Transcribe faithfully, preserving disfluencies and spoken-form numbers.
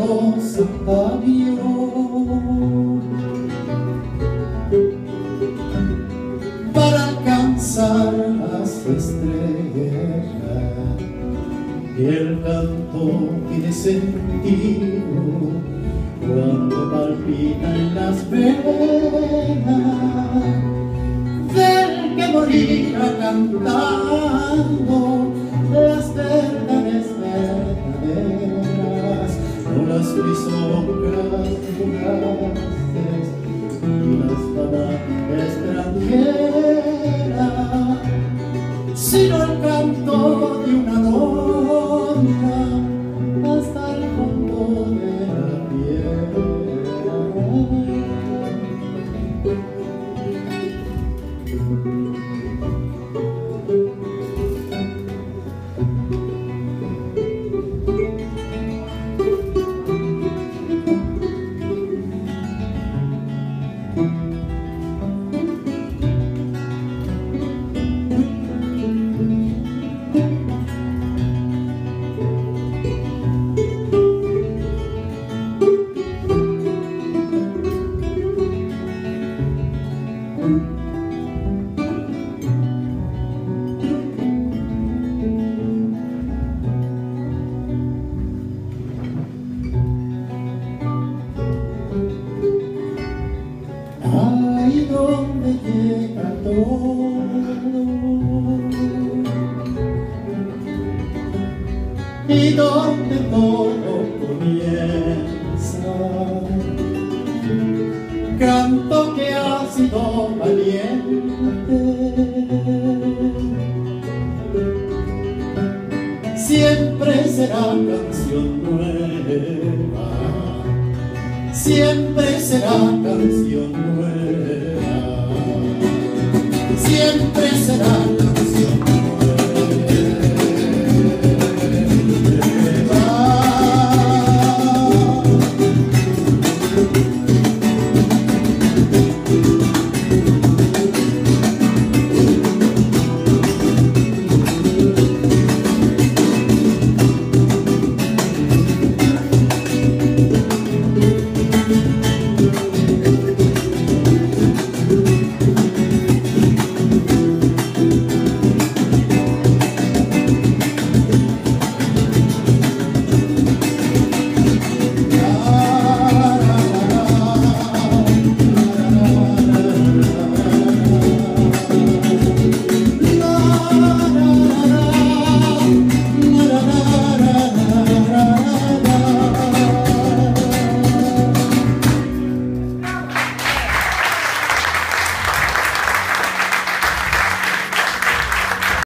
los atavios para alcanzar las estrellas, y el canto tiene sentido cuando palpita en las venas del que morirá cantando las verdades verdaderas, no las prisonras fugaces y las fama extranjera, sino el canto de una donna hasta el fondo de la tierra. Ahí donde llega todo, y donde todo comienza, canto que ha sido valiente, siempre será canción nueva, siempre será canción nueva, siempre será